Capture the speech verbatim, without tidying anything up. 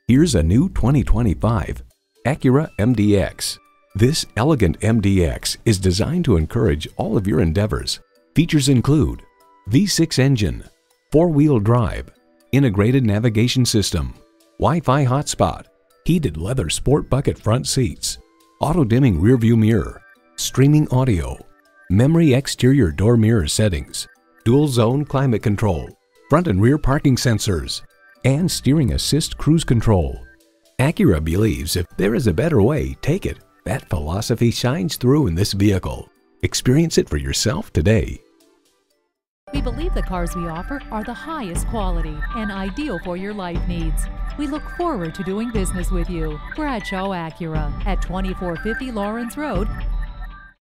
Here's a new twenty twenty-five Acura M D X. This elegant M D X is designed to encourage all of your endeavors. Features include V six engine, four-wheel drive, integrated navigation system, Wi-Fi hotspot, heated leather sport bucket front seats, auto-dimming rearview mirror, streaming audio, memory exterior door mirror settings, dual zone climate control, front and rear parking sensors, and steering assist cruise control. Acura believes if there is a better way, take it. That philosophy shines through in this vehicle. Experience it for yourself today. We believe the cars we offer are the highest quality and ideal for your life needs. We look forward to doing business with you. Bradshaw Acura at twenty-four fifty Lawrence Road,